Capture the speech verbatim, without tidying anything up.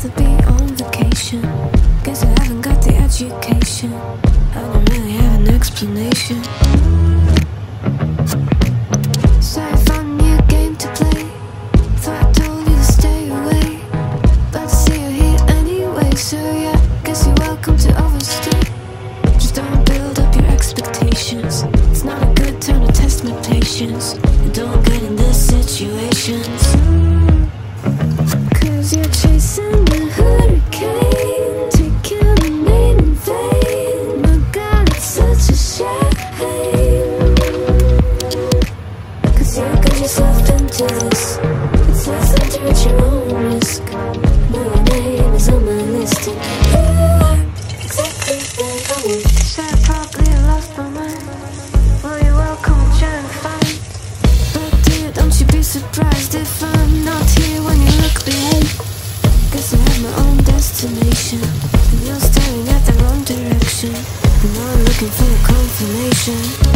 rather be on vacation. Guess I haven't got the education. I don't really have an explanation. So I found me a game to play. Thought I told you to stay away, but I see you're here anyway. So yeah, guess you're welcome to overstay. Just don't build up your expectations. It's not a good time to test my patience. And don't get in these situations, cause you're chasing a hurricane, taking a name in vain. My God, it's such a shame, cause you got yourself into this. It's less than to at your own risk. No, your name is on my list, and you are exactly what I want. So I probably lost my mind. Well, you're welcome to try and find. But dear, don't you be surprised if I'm not here when you look behind. Guess I have my own destination, and you're staring at the wrong direction, and I'm looking for a confirmation.